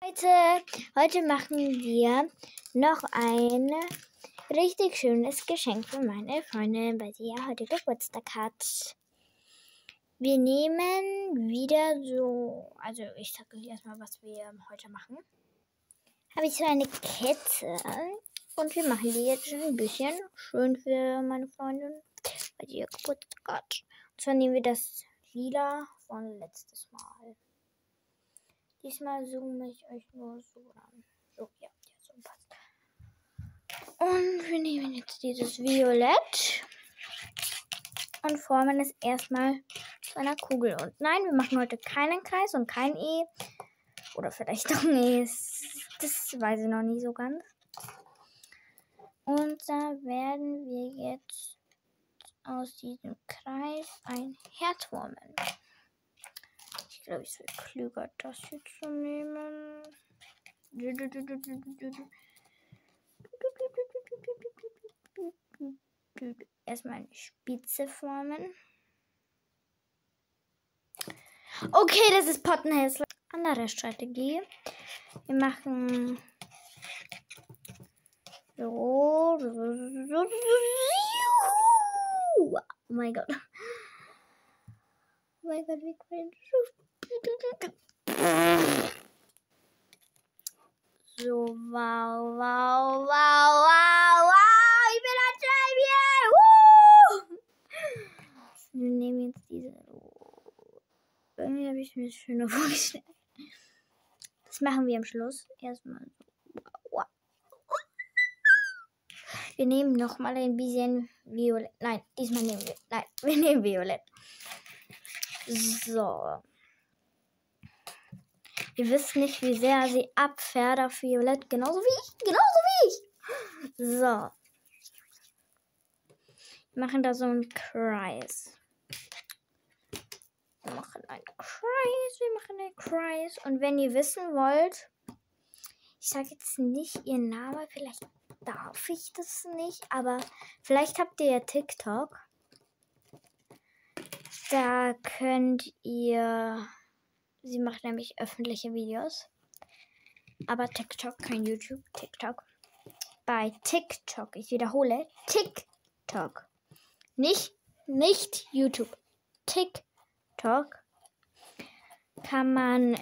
Heute machen wir noch ein richtig schönes Geschenk für meine Freundin, weil sie ja heute Geburtstag hat. Wir nehmen wieder so, also ich sage euch erstmal, was wir heute machen. Habe ich so eine Kette und wir machen die jetzt ein bisschen schön für meine Freundin, weil sie ihr Geburtstag hat. Und zwar nehmen wir das Lila von letztes Mal. Diesmal zoome ich euch nur so an. So, ja, so passt. Und wir nehmen jetzt dieses Violett und formen es erstmal zu einer Kugel. Und nein, wir machen heute keinen Kreis und kein E. Oder vielleicht doch ein E. Das weiß ich noch nicht so ganz. Und da werden wir jetzt aus diesem Kreis ein Herz formen. Ich glaube, es wäre klüger, das hier zu nehmen. Erstmal eine Spitze formen. Okay, das ist pottenhässlich. Andere Strategie. Wir machen so. Oh mein Gott. Oh mein Gott, wie cringe. So, wow. Ich bin ein Champion. Wir nehmen jetzt diese. Irgendwie habe ich mir das schöner vorgestellt. Das machen wir am Schluss. Erstmal so. Wow. Wir nehmen nochmal ein bisschen Violett. Nein, diesmal nehmen wir. Nein, wir nehmen Violett. So. Ihr wisst nicht, wie sehr sie abfährt auf Violett. Genauso wie ich. So. Wir machen da so einen Kreis. Wir machen einen Kreis. Und wenn ihr wissen wollt, ich sage jetzt nicht ihr Name, vielleicht darf ich das nicht, aber vielleicht habt ihr ja TikTok. Da könnt ihr, sie macht nämlich öffentliche Videos, aber TikTok, kein YouTube, TikTok. Bei TikTok, ich wiederhole, TikTok, nicht YouTube, TikTok kann man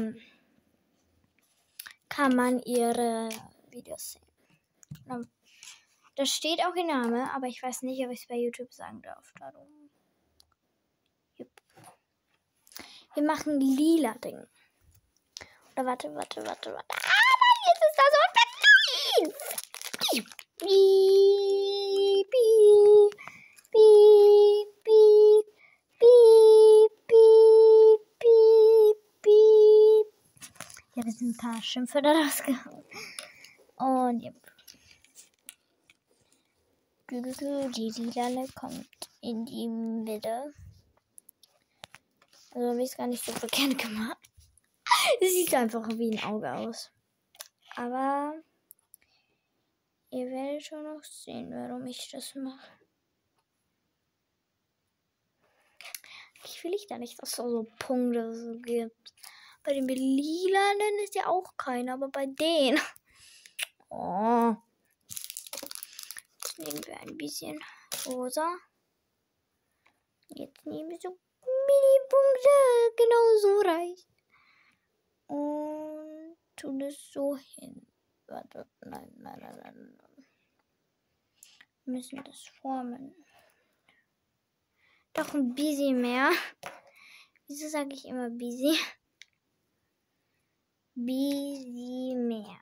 ihre Videos sehen. Da steht auch ihr Name, aber ich weiß nicht, ob ich es bei YouTube sagen darf. Darum. Jupp. Wir machen lila Ding. Oder warte. Ah, jetzt ist das so ein Piep. Ja, wir sind ein paar Schimpfe da rausgehauen. Und ja. Die Lilane kommt in die Mitte. Also habe ich es gar nicht so verkehrt gemacht. Es sieht einfach wie ein Auge aus. Aber ihr werdet schon noch sehen, warum ich das mache. Ich will da nicht, dass es so Punkte so gibt. Bei den Lilanen ist ja auch keiner, aber bei denen. Oh. Jetzt nehmen wir ein bisschen rosa. Jetzt nehmen wir so Mini-Punkte. Genau so reicht. Und tun es so hin. Warte, nein. Wir müssen das formen. Doch ein bisschen mehr. Wieso sage ich immer busy? Busy mehr.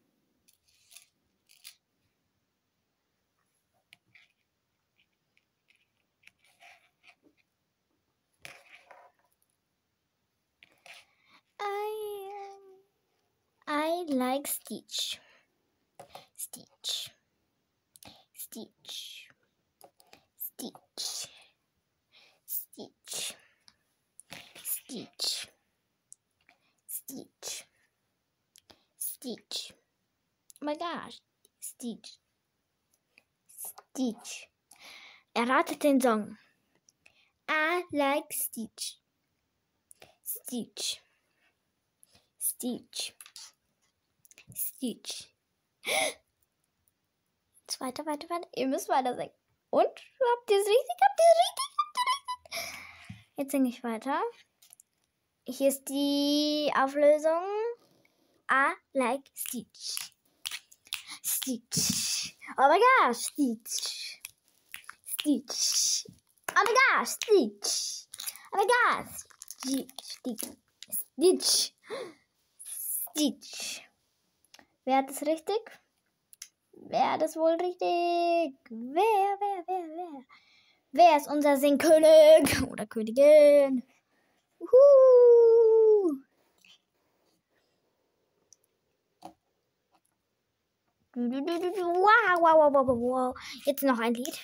I like Stitch. Stitch. Oh my gosh. Stitch. Erratet den Song. I like Stitch. Stitch. Jetzt weiter. Ihr müsst weiter singen. Und? Habt ihr es richtig? Jetzt singe ich weiter. Hier ist die Auflösung. I like Stitch. Stitch. Oh my gosh, Stitch. Stitch. Oh my gosh, Stitch. Oh my gosh. Stitch. Stitch. Wer hat es richtig? Wer hat es wohl richtig? Wer? Wer ist unser Singkönig oder Königin? Wow. Jetzt noch ein Lied.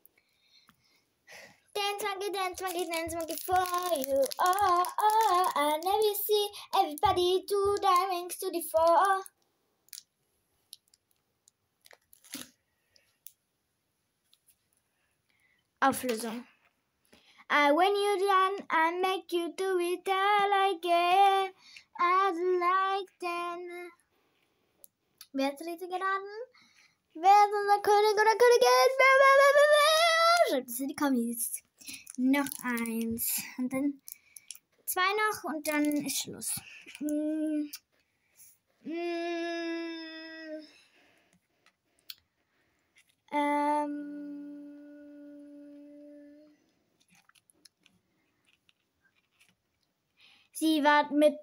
Dance monkey for you. Oh, I never see everybody do their wings to the floor. Auflösung. When you're done, I make you do it all again. I'd like then. Wer hat richtig geraten? Wer ist unser König oder Königin? Wer? Schreibt es in die Kommis. Noch eins. Und dann 2 noch und dann ist Schluss. Sie war mit.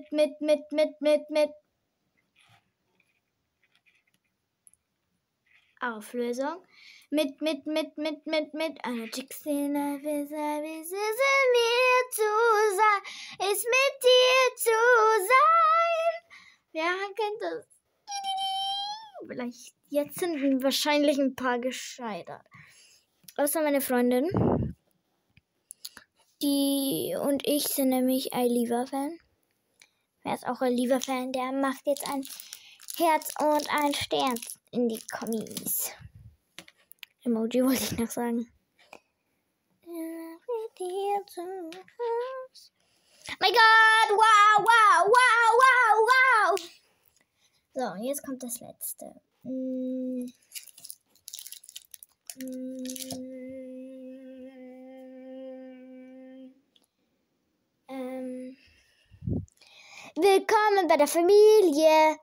Auflösung. Mit. Eine Chicksina, wie es mir zu sein, ist mit dir zu sein. Wer kennt das? Vielleicht jetzt sind wahrscheinlich ein paar gescheitert. Außer meine Freundin. Die und ich sind nämlich Aliva-Fan. Wer ist auch Aliva-Fan? Der macht jetzt ein Herz und ein Stern in die Kommis. Emoji wollte ich noch sagen. My God! Wow! So, jetzt kommt das letzte. Willkommen bei der Familie.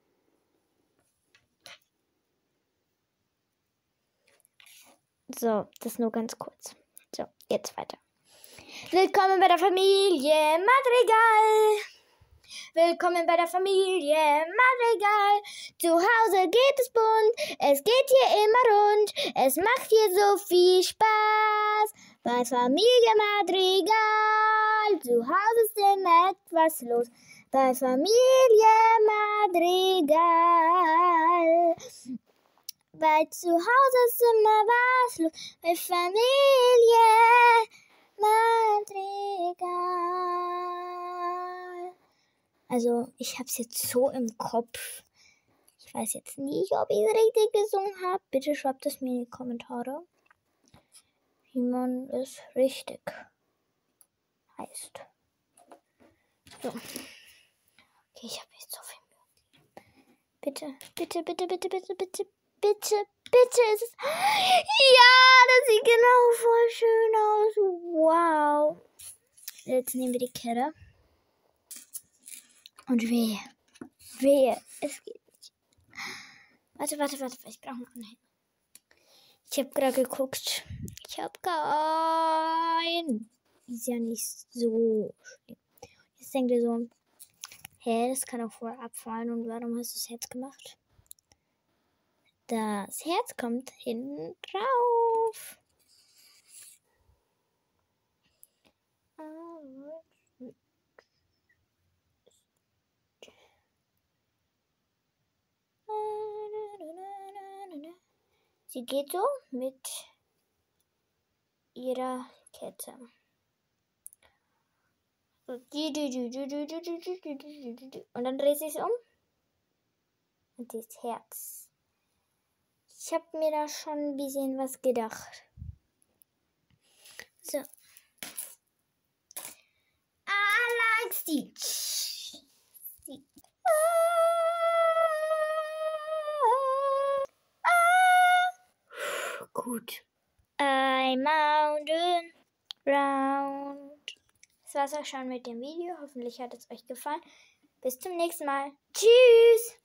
So, das nur ganz kurz. So, jetzt weiter. Willkommen bei der Familie Madrigal. Willkommen bei der Familie Madrigal. Zu Hause geht es bunt, es geht hier immer rund. Es macht hier so viel Spaß bei Familie Madrigal. Zu Hause ist immer etwas los bei Familie Madrigal. Weil zu Hause ist immer was los bei Familie Madrigal. Also, ich habe es jetzt so im Kopf. Ich weiß jetzt nicht, ob ich es richtig gesungen habe. Bitte schreibt es mir in die Kommentare, wie man es richtig heißt. So. Okay, ich habe jetzt so viel Mühe. Bitte. Ist es. Ja, das sieht genau voll schön aus. Wow. Jetzt nehmen wir die Kette. Und wehe. Es geht nicht. Warte. Ich brauche noch einen. Ich habe gerade geguckt. Ich habe keinen. Ist ja nicht so schlimm. Jetzt denkt ihr so, das kann auch vorher abfallen. Und warum hast du das Herz gemacht? Das Herz kommt hinten drauf. Sie geht so mit ihrer Kette. Und dann dreht sie es um. Und das Herz. Ich habe mir da schon ein bisschen was gedacht. So. I like Stitch. Gut. I mountain round. Das war's auch schon mit dem Video. Hoffentlich hat es euch gefallen. Bis zum nächsten Mal. Tschüss!